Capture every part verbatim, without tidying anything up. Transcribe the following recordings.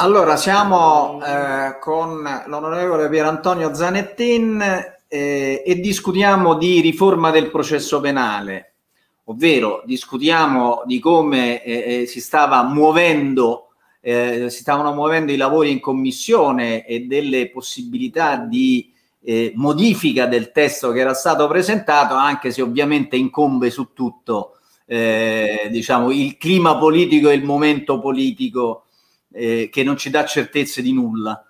Allora, siamo eh, con l'onorevole Pier Antonio Zanettin eh, e discutiamo di riforma del processo penale, ovvero discutiamo di come eh, si stava muovendo, eh, si stavano muovendo i lavori in commissione e delle possibilità di eh, modifica del testo che era stato presentato, anche se ovviamente incombe su tutto eh, diciamo, il clima politico e il momento politico Eh, che non ci dà certezze di nulla.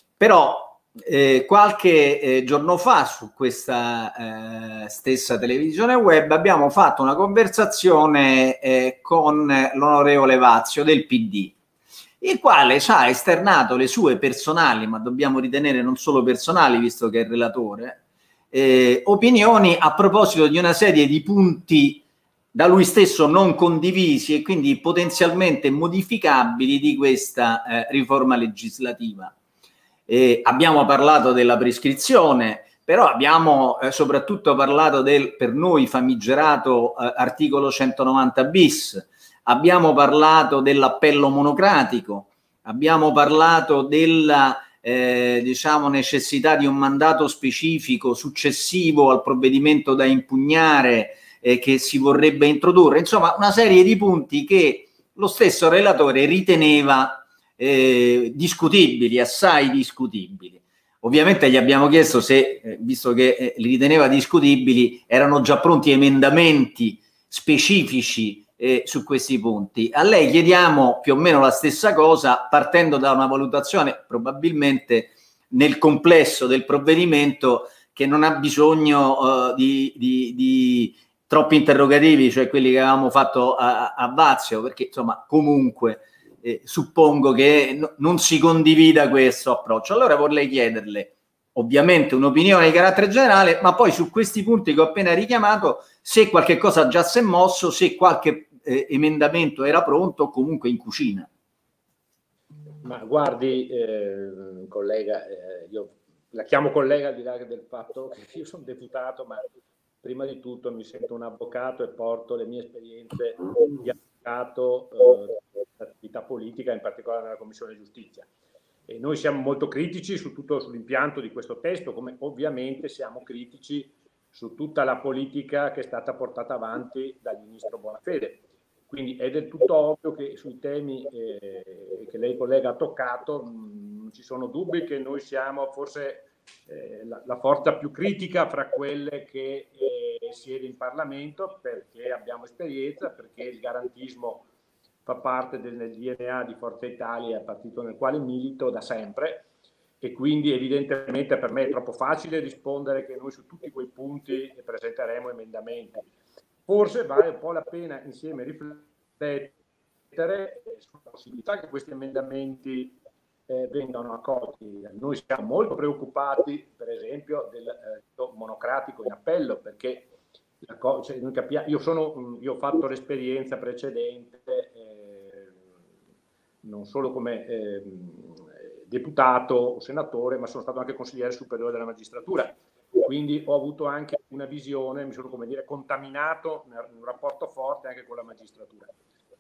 Però eh, qualche eh, giorno fa su questa eh, stessa televisione web abbiamo fatto una conversazione eh, con l'onorevole Vazio del P D, il quale ci ha esternato le sue personali, ma dobbiamo ritenere non solo personali visto che è il relatore, eh, opinioni a proposito di una serie di punti da lui stesso non condivisi e quindi potenzialmente modificabili di questa eh, riforma legislativa. Eh, abbiamo parlato della prescrizione, però abbiamo eh, soprattutto parlato del per noi famigerato eh, articolo centonovanta bis, abbiamo parlato dell'appello monocratico, abbiamo parlato della eh, diciamo necessità di un mandato specifico successivo al provvedimento da impugnare Eh, che si vorrebbe introdurre, insomma una serie di punti che lo stesso relatore riteneva eh, discutibili, assai discutibili. Ovviamente gli abbiamo chiesto se, eh, visto che eh, li riteneva discutibili, erano già pronti emendamenti specifici eh, su questi punti. A lei chiediamo più o meno la stessa cosa, partendo da una valutazione probabilmente nel complesso del provvedimento che non ha bisogno uh, di, di, di troppi interrogativi, cioè quelli che avevamo fatto a, a Vazio, perché insomma comunque eh, suppongo che no, non si condivida questo approccio. Allora vorrei chiederle ovviamente un'opinione di carattere generale, ma poi su questi punti che ho appena richiamato, se qualche cosa già si è mosso, se qualche eh, emendamento era pronto o comunque in cucina. Ma guardi, eh, collega, eh, io la chiamo collega al di là del fatto che io sono deputato, ma prima di tutto mi sento un avvocato e porto le mie esperienze di avvocato, eh, attività politica, in particolare nella Commissione Giustizia. E noi siamo molto critici su tutto sull'impianto di questo testo, come ovviamente siamo critici su tutta la politica che è stata portata avanti dal ministro Bonafede. Quindi è del tutto ovvio che sui temi eh, che lei, collega, ha toccato non ci sono dubbi che noi siamo forse eh, la, la forza più critica fra quelle che eh, siede in Parlamento, perché abbiamo esperienza, perché il garantismo fa parte del, del D N A di Forza Italia, partito nel quale milito da sempre, e quindi evidentemente per me è troppo facile rispondere che noi su tutti quei punti presenteremo emendamenti. Forse vale un po' la pena insieme riflettere sulla possibilità che questi emendamenti eh, vengano accolti. Noi siamo molto preoccupati, per esempio, del eh, monocratico in appello, perché la cioè, noi capiamo, io, sono, io ho fatto l'esperienza precedente, eh, non solo come eh, deputato o senatore, ma sono stato anche consigliere superiore della magistratura. Quindi ho avuto anche una visione, mi sono, come dire, contaminato in un rapporto forte anche con la magistratura.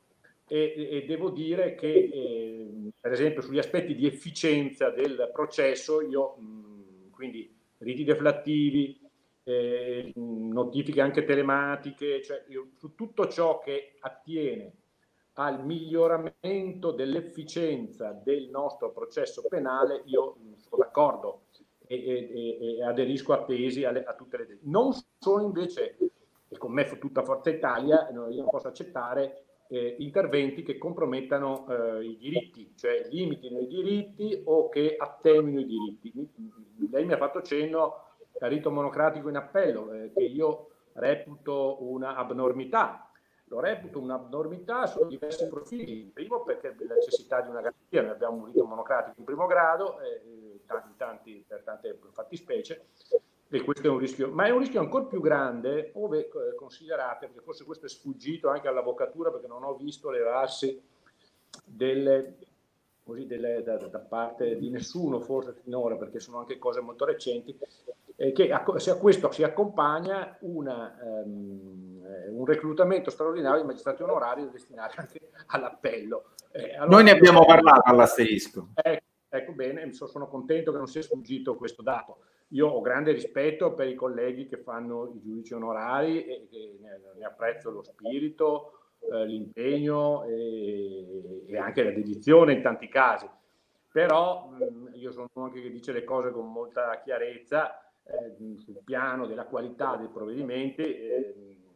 E, e devo dire che, eh, per esempio, sugli aspetti di efficienza del processo, io, mh, quindi riti deflattivi, eh, notifiche anche telematiche, cioè io, su tutto ciò che attiene al miglioramento dell'efficienza del nostro processo penale, io sono d'accordo. E, e, e aderisco a tesi alle, a tutte le tesi. Non sono invece, e con me tutta Forza Italia, io non posso accettare eh, interventi che compromettano eh, i diritti, cioè limitino i diritti o che attenuino i diritti. Lei mi ha fatto cenno al rito monocratico in appello, eh, che io reputo una abnormità. Lo reputo un'abnormità su diversi profili. Primo perché la necessità di una garanzia, noi abbiamo un rito monocratico in primo grado, eh, tanti, tanti, per tante fattispecie, e questo è un rischio, ma è un rischio ancora più grande ove eh, considerate, perché forse questo è sfuggito anche all'avvocatura perché non ho visto levarsi delle così delle, da, da parte di nessuno forse finora, perché sono anche cose molto recenti, eh, che a, se a questo si accompagna una, um, un reclutamento straordinario di magistrati onorari da destinare anche all'appello. Eh, allora, Noi ne abbiamo parlato all'asterisco. Ecco, ecco bene, sono contento che non sia sfuggito questo dato. Io ho grande rispetto per i colleghi che fanno i giudici onorari e che ne, ne apprezzo lo spirito, eh, l'impegno e, e anche la dedizione in tanti casi. Però mh, io sono uno anche che dice le cose con molta chiarezza, eh, sul piano della qualità dei provvedimenti. Eh,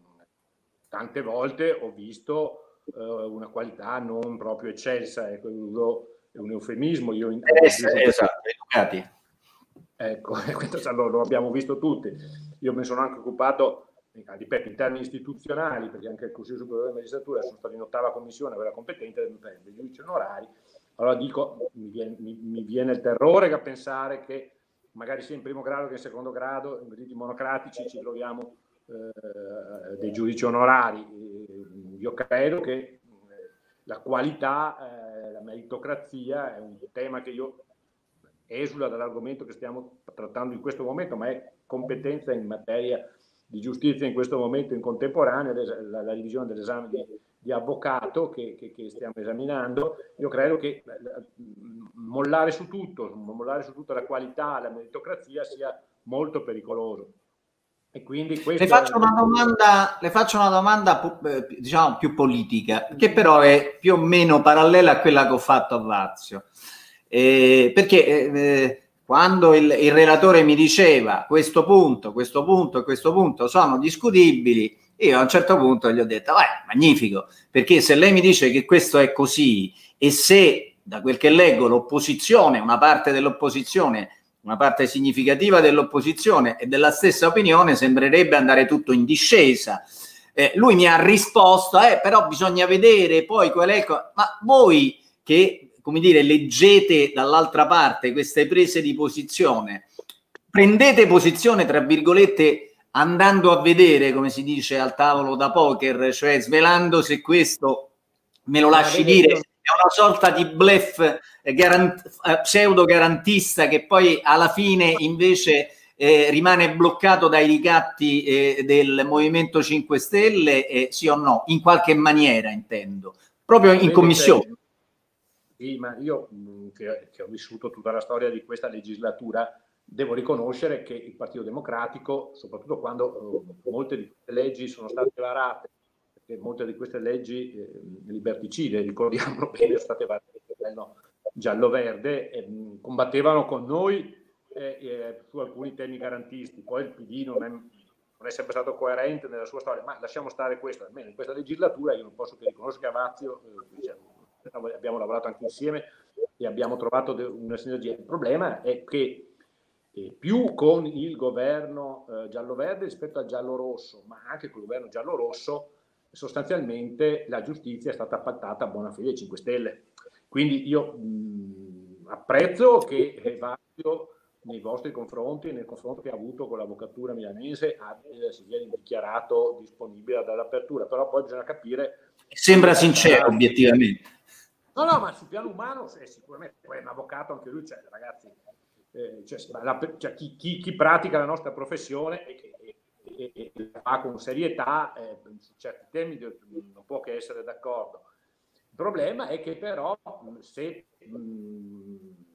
tante volte ho visto eh, una qualità non proprio eccelsa, ecco, è un eufemismo. Io in, essere, esatto, educati. Ecco, questo lo, lo abbiamo visto tutti. Io mi sono anche occupato, ripeto, in termini istituzionali, perché anche il Consiglio Superiore della Magistratura sono stato in ottava commissione, aveva competenza dei giudici onorari. Allora dico, mi viene, mi, mi viene il terrore a pensare che magari sia in primo grado che in secondo grado, in riti monocratici, ci troviamo eh, dei giudici onorari. Io credo che la qualità, eh, la meritocrazia è un tema che io esula dall'argomento che stiamo trattando in questo momento, ma è competenza in materia di giustizia in questo momento in contemporanea, la, la revisione dell'esame di, di avvocato che, che, che stiamo esaminando. Io credo che mollare su tutto, mollare su tutta la qualità, la meritocrazia sia molto pericoloso. E quindi questo le faccio è... una domanda, le faccio una domanda diciamo più politica, che però è più o meno parallela a quella che ho fatto a Vazio. Eh, perché eh, quando il, il relatore mi diceva questo punto, questo punto e questo punto sono discutibili, io a un certo punto gli ho detto, beh, magnifico, perché se lei mi dice che questo è così e se da quel che leggo l'opposizione, una parte dell'opposizione, una parte significativa dell'opposizione è della stessa opinione, sembrerebbe andare tutto in discesa. Eh, lui mi ha risposto, eh, però bisogna vedere poi qual è... Ma voi che come dire, leggete dall'altra parte queste prese di posizione, prendete posizione, tra virgolette, andando a vedere, come si dice al tavolo da poker, cioè svelando se questo, me lo lasci dire, è una sorta di bluff garant- pseudo garantista che poi alla fine invece eh, rimane bloccato dai ricatti eh, del Movimento cinque Stelle, eh, sì o no? In qualche maniera, intendo. Proprio in commissione. Sì, ma io che, che ho vissuto tutta la storia di questa legislatura, devo riconoscere che il Partito Democratico, soprattutto quando eh, molte di queste leggi sono state varate, perché molte di queste leggi eh, liberticide, ricordiamolo bene, sono state varate no, giallo-verde, eh, combattevano con noi eh, eh, su alcuni temi garantisti. Poi il P D non è, non è sempre stato coerente nella sua storia, ma lasciamo stare questo. Almeno in questa legislatura io non posso che riconoscere che a Vazio eh, diciamo, abbiamo lavorato anche insieme e abbiamo trovato una sinergia. Il problema è che eh, più con il governo eh, giallo-verde rispetto al giallo-rosso, ma anche con il governo giallo-rosso, sostanzialmente la giustizia è stata appaltata a buona fede ai cinque Stelle. Quindi io mh, apprezzo che eh, Vazio nei vostri confronti, nel confronto che ha avuto con l'avvocatura milanese, eh, si viene dichiarato disponibile dall'apertura, però poi bisogna capire... Sembra sincero, sarà... obiettivamente. No, no, ma sul piano umano è sicuramente, poi è un avvocato anche lui, cioè, ragazzi, eh, cioè, la, cioè, chi, chi, chi pratica la nostra professione e che e, e, e fa con serietà, eh, su certi temi non può che essere d'accordo. Il problema è che però se, mh,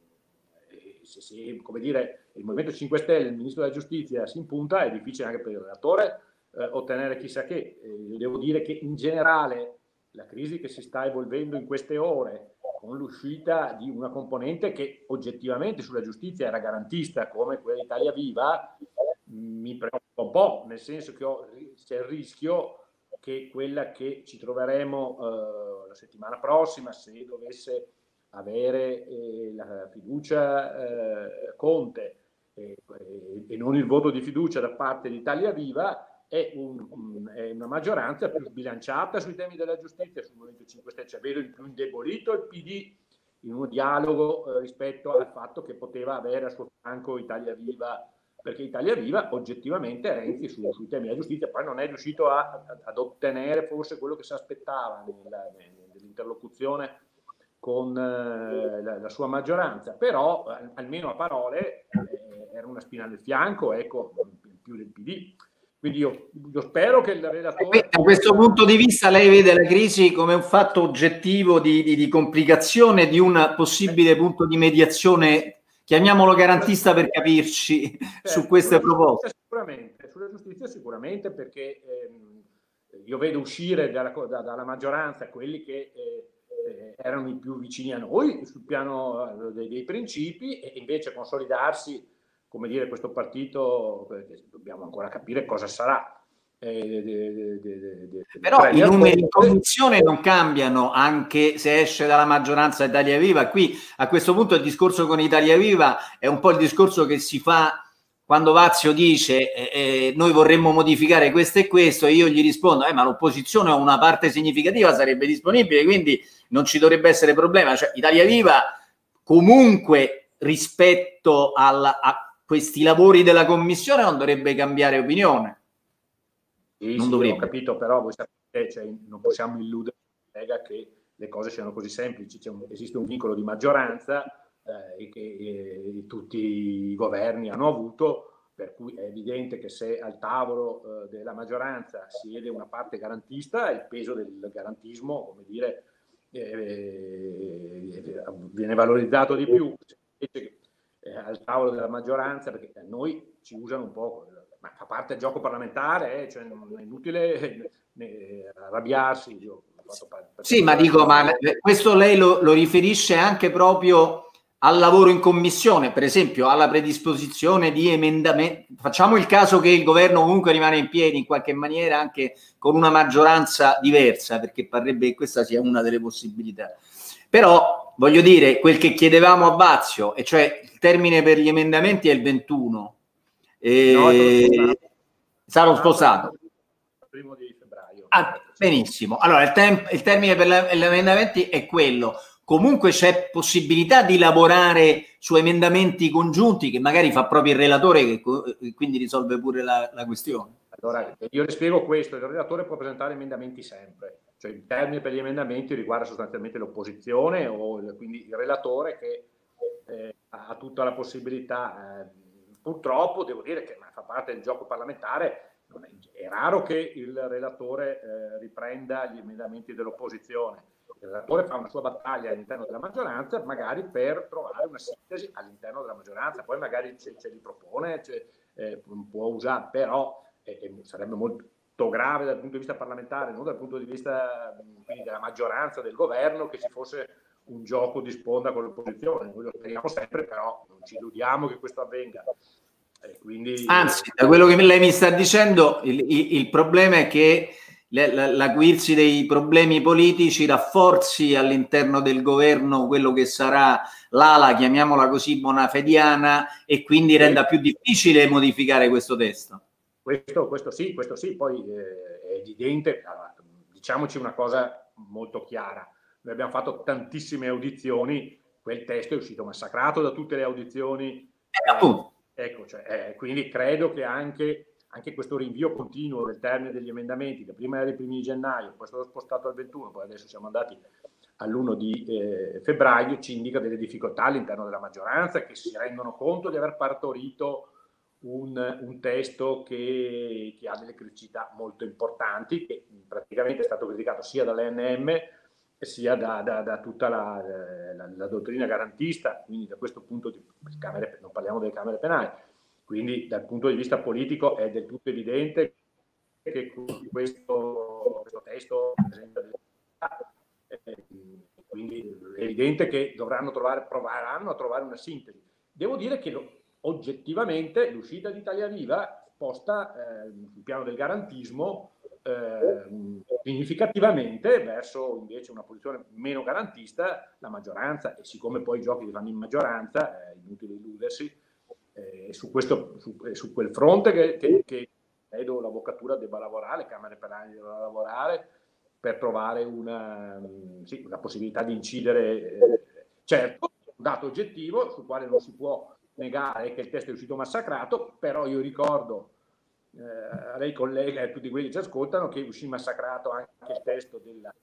se, se come dire, il Movimento cinque Stelle, il Ministro della Giustizia si impunta, è difficile anche per il relatore eh, ottenere chissà che. Eh, devo dire che in generale la crisi che si sta evolvendo in queste ore, con l'uscita di una componente che oggettivamente sulla giustizia era garantista come quella Italia Viva, mi preoccupa un po', nel senso che ho, c'è il rischio che quella che ci troveremo eh, la settimana prossima, se dovesse avere eh, la fiducia eh, Conte eh, e non il voto di fiducia da parte di Italia Viva, è, un, è una maggioranza più sbilanciata sui temi della giustizia sul Movimento cinque Stelle, cioè vedo il più indebolito il P D in un dialogo eh, rispetto al fatto che poteva avere a suo fianco Italia Viva, perché Italia Viva oggettivamente Renzi su, sui temi della giustizia poi non è riuscito a, a, ad ottenere forse quello che si aspettava nella, nell'interlocuzione con eh, la, la sua maggioranza, però al, almeno a parole eh, era una spina nel fianco, ecco, più del P D. Quindi io, io spero che il relatore... Da questo punto di vista lei vede la crisi come un fatto oggettivo di, di, di complicazione di un possibile punto di mediazione, chiamiamolo garantista per capirci, certo, su queste proposte. Sicuramente, sulla giustizia sicuramente, perché ehm, io vedo uscire dalla, da, dalla maggioranza quelli che eh, eh, erano i più vicini a noi sul piano dei, dei principi, e invece consolidarsi, come dire, questo partito, perché dobbiamo ancora capire cosa sarà. Eh, de, de, de, de, Però i numeri in commissione non cambiano anche se esce dalla maggioranza Italia Viva. Qui a questo punto il discorso con Italia Viva è un po' il discorso che si fa quando Vazio dice eh, eh, noi vorremmo modificare questo e questo, e io gli rispondo eh, ma l'opposizione o una parte significativa sarebbe disponibile, quindi non ci dovrebbe essere problema. Cioè, Italia Viva comunque rispetto alla, a questi lavori della commissione non dovrebbe cambiare opinione. Sì, non sì, dovrebbe. Ho capito, però voi sapete, cioè, non possiamo illudere che le cose siano così semplici. Un, esiste un vincolo di maggioranza eh, che eh, tutti i governi hanno avuto, per cui è evidente che se al tavolo eh, della maggioranza siede una parte garantista, il peso del garantismo, come dire, eh, eh, viene valorizzato di più. Invece eh, al tavolo della maggioranza, perché a noi ci usano un po', ma fa parte del gioco parlamentare, eh, cioè non è inutile eh, arrabbiarsi. Io ho fatto parte, sì, ma dico, ma questo lei lo, lo riferisce anche proprio al lavoro in commissione, per esempio alla predisposizione di emendamenti. Facciamo il caso che il governo comunque rimane in piedi in qualche maniera anche con una maggioranza diversa, perché parrebbe che questa sia una delle possibilità. Però voglio dire, quel che chiedevamo a Vazio, e cioè il termine per gli emendamenti è il ventuno. E... No, è stato spostato primo di febbraio. Ah, benissimo, allora il, temp- il termine per gli emendamenti è quello. Comunque c'è possibilità di lavorare su emendamenti congiunti che magari fa proprio il relatore, che quindi risolve pure la, la questione. Allora io le spiego questo: il relatore può presentare emendamenti sempre, cioè il termine per gli emendamenti riguarda sostanzialmente l'opposizione o il, quindi il relatore che eh, ha tutta la possibilità. Eh, purtroppo devo dire che fa parte del gioco parlamentare, non è, è raro che il relatore eh, riprenda gli emendamenti dell'opposizione. Il relatore fa una sua battaglia all'interno della maggioranza, magari per trovare una sintesi all'interno della maggioranza, poi magari ce, ce li propone, ce, eh, può usare, però eh, eh, sarebbe molto grave dal punto di vista parlamentare, non dal punto di vista quindi della maggioranza, del governo, che ci fosse un gioco di sponda con l'opposizione. Noi lo speriamo sempre, però non ci illudiamo che questo avvenga. Eh, quindi, anzi, da quello che lei mi sta dicendo, il, il, il problema è che l'acuirsi dei problemi politici rafforzi all'interno del governo quello che sarà l'ala, chiamiamola così, bonafediana, e quindi renda più difficile modificare questo testo. Questo, questo sì, questo sì, poi eh, è evidente. Allora, diciamoci una cosa molto chiara: noi abbiamo fatto tantissime audizioni, quel testo è uscito massacrato da tutte le audizioni. Eh, ecco, cioè, eh, quindi credo che anche anche questo rinvio continuo del termine degli emendamenti, che prima era i primi di gennaio, poi è stato spostato al ventuno, poi adesso siamo andati all'primo di eh, febbraio, ci indica delle difficoltà all'interno della maggioranza, che si rendono conto di aver partorito un, un testo che, che ha delle criticità molto importanti, che praticamente è stato criticato sia dall'E N M sia da, da, da tutta la, la, la dottrina garantista. Quindi da questo punto di camere, non parliamo delle camere penali. Quindi dal punto di vista politico è del tutto evidente che questo, questo testo presenta delle eh, quindi è evidente che dovranno trovare, proveranno a trovare una sintesi. Devo dire che lo, oggettivamente l'uscita di Italia Viva sposta eh, sul piano del garantismo eh, significativamente verso invece una posizione meno garantista la maggioranza, e siccome poi i giochi li fanno in maggioranza, è inutile illudersi. Eh, su, questo, su, su quel fronte che, che, che credo l'avvocatura debba lavorare, le camere penali devono lavorare per trovare una, sì, una possibilità di incidere. Eh, certo, un dato oggettivo sul quale non si può negare è che il testo è uscito massacrato, però io ricordo eh, a lei collega e a tutti quelli che ci ascoltano che uscì massacrato anche il testo della,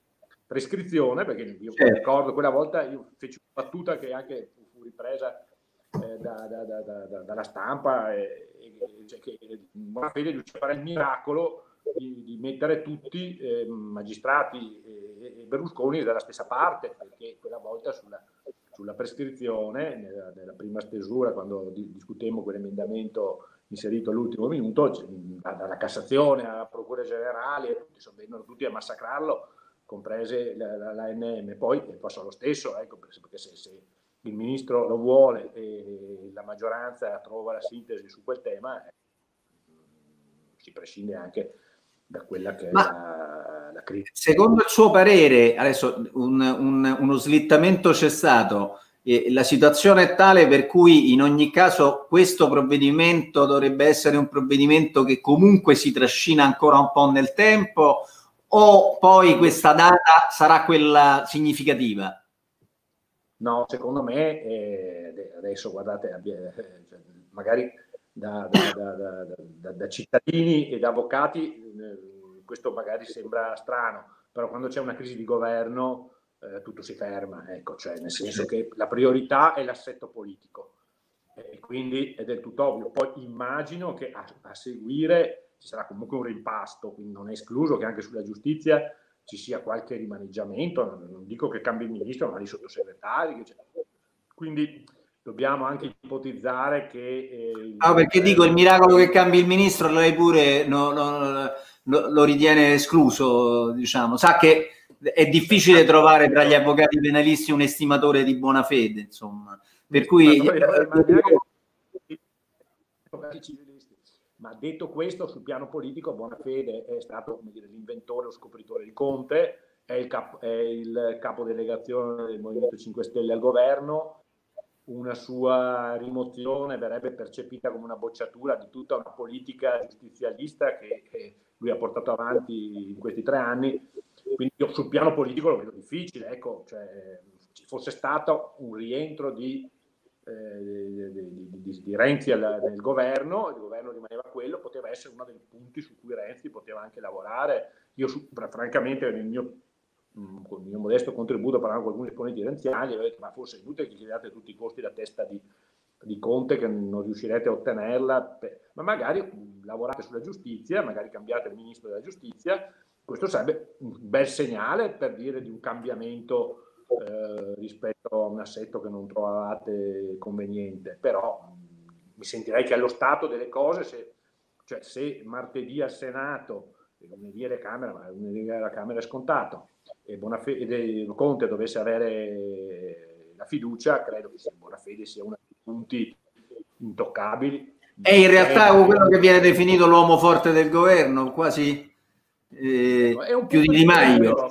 prescrizione, perché io certo. ricordo quella volta io feci una battuta che anche fu ripresa eh, da, da, da, da, dalla stampa, e, e, cioè che Bonafede riuscì a fare il miracolo di, di mettere tutti eh, magistrati e, e Berlusconi dalla stessa parte, perché quella volta sulla, sulla prescrizione, nella, nella prima stesura, quando di, discutemmo quell'emendamento inserito all'ultimo minuto, dalla Cassazione alla Procura Generale, vennero tutti a massacrarlo, comprese l'A N M. Poi passò lo stesso, ecco, perché se, se il ministro lo vuole e la maggioranza trova la sintesi su quel tema, eh, si prescinde anche da quella che Ma è la, la critica. Secondo il suo parere, adesso un, un, uno slittamento c'è stato, eh, la situazione è tale per cui in ogni caso questo provvedimento dovrebbe essere un provvedimento che comunque si trascina ancora un po' nel tempo, o poi questa data sarà quella significativa? No, secondo me, eh, adesso guardate, eh, magari da, da, da, da, da cittadini e da avvocati eh, questo magari sembra strano, però quando c'è una crisi di governo eh, tutto si ferma, ecco, cioè nel senso che la priorità è l'assetto politico e quindi è del tutto ovvio. Poi immagino che a, a seguire ci sarà comunque un rimpasto, quindi non è escluso che anche sulla giustizia ci sia qualche rimaneggiamento, non dico che cambi il ministro, ma i sottosegretari. Che quindi dobbiamo anche ipotizzare che... Eh, no, perché dico, il miracolo che cambi il ministro, lei pure no, no, no, lo ritiene escluso, diciamo. Sa che è difficile trovare tra gli avvocati penalisti un estimatore di buona fede, insomma. Per cui... Ma detto questo, sul piano politico Bonafede è stato l'inventore o scopritore di Conte, è il, cap, è il capodelegazione del Movimento cinque Stelle al governo. Una sua rimozione verrebbe percepita come una bocciatura di tutta una politica giustizialista che, che lui ha portato avanti in questi tre anni. Quindi io sul piano politico lo vedo difficile, ecco, cioè, ci fosse stato un rientro di Eh, di, di, di Renzi al, nel governo, il governo rimaneva quello, poteva essere uno dei punti su cui Renzi poteva anche lavorare. Io su, francamente nel mio, mh, con il mio modesto contributo parlando con alcuni esponenti renziani, ho detto ma forse è inutile che chiediate tutti i costi da testa di, di Conte che non riuscirete a ottenerla, per, ma magari mh, lavorate sulla giustizia, magari cambiate il ministro della giustizia, questo sarebbe un bel segnale per dire di un cambiamento Eh, rispetto a un assetto che non trovavate conveniente, però mh, mi sentirei che allo stato delle cose, se, cioè, se martedì al Senato e lunedì alla Camera, ma lunedì alla Camera è scontato, e, Bonafede, e Conte dovesse avere la fiducia, credo che Bonafede sia uno dei punti intoccabili. È in realtà eh, quello che viene definito l'uomo forte del governo, quasi eh, è un più di Di Maio.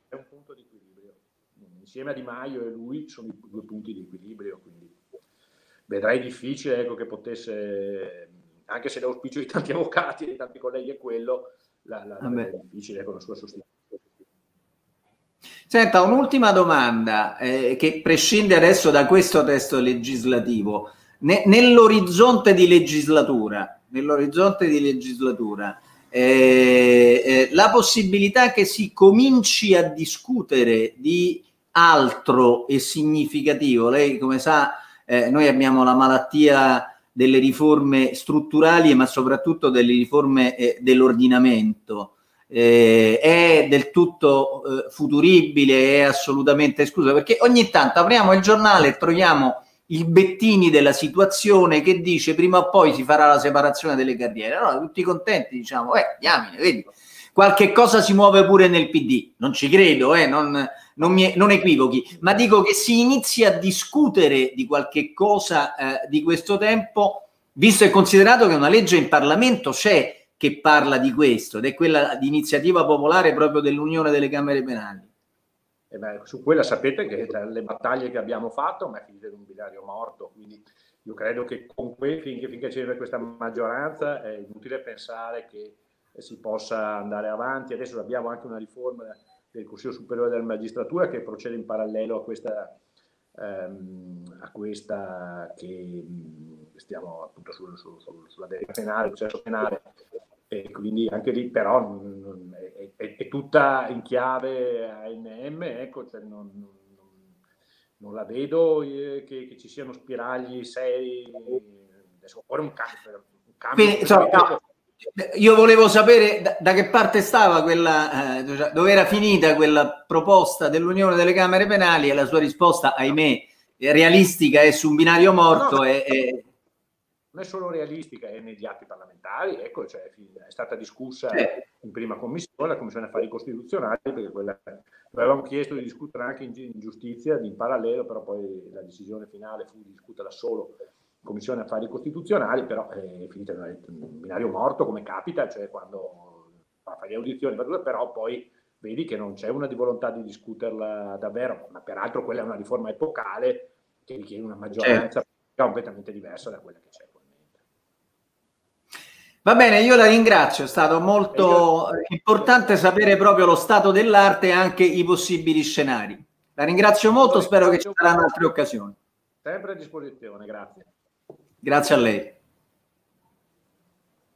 Insieme a Di Maio e lui sono i due punti di equilibrio, quindi vedrei difficile, ecco, che potesse, anche se l'auspicio di tanti avvocati e di tanti colleghi è quello, la, la, la vedrei difficile con la sua sostituzione. Senta, un'ultima domanda eh, che prescinde adesso da questo testo legislativo. Ne, nell'orizzonte di legislatura, nell'orizzonte di legislatura eh, eh, la possibilità che si cominci a discutere di altro e significativo. Lei, come sa, eh, noi abbiamo la malattia delle riforme strutturali, ma soprattutto delle riforme eh, dell'ordinamento. Eh, è del tutto eh, futuribile, è assolutamente esclusa, perché ogni tanto apriamo il giornale e troviamo il Bettini della situazione che dice prima o poi si farà la separazione delle carriere. Allora tutti contenti, diciamo, eh, diamine, vedi, qualche cosa si muove pure nel P D, non ci credo, eh, non, non, mi, non equivochi, ma dico che si inizi a discutere di qualche cosa eh, di questo tempo, visto e considerato che una legge in Parlamento c'è che parla di questo, ed è quella di iniziativa popolare proprio dell'Unione delle Camere Penali. Eh beh, su quella sapete che tra le battaglie che abbiamo fatto, ma è finita in un binario morto, quindi io credo che con que, finché, finché c'è questa maggioranza è inutile pensare che si possa andare avanti. Adesso abbiamo anche una riforma del Consiglio Superiore della Magistratura che procede in parallelo a questa, ehm, a questa che stiamo appunto sul, sul, sulla delega penale, il processo penale. e quindi anche lì però non, è, è, è tutta in chiave A N M, ecco, cioè non, non, non la vedo eh, che, che ci siano spiragli seri, adesso fuori un cambio, un cambio quindi, insomma, no, io volevo sapere da, da che parte stava quella, eh, dove era finita quella proposta dell'Unione delle Camere Penali, e la sua risposta, ahimè, realistica, è su un binario morto. No, no, e, e... non è solo realistica, è negli atti parlamentari, ecco, cioè, è stata discussa eh. in prima commissione, la Commissione Affari Costituzionali, perché quella, avevamo chiesto di discutere anche in, in giustizia in parallelo, però poi la decisione finale fu discussa da solo Commissione Affari Costituzionali, però è finita in un binario morto, come capita, cioè quando fa le audizioni, però poi vedi che non c'è una di volontà di discuterla davvero, ma peraltro quella è una riforma epocale che richiede una maggioranza certo. completamente diversa da quella che c'è attualmente. Va bene, io la ringrazio, è stato molto io... importante sapere proprio lo stato dell'arte e anche i possibili scenari. La ringrazio molto, spero che ci saranno altre occasioni. Sempre a disposizione, grazie. Grazie a lei.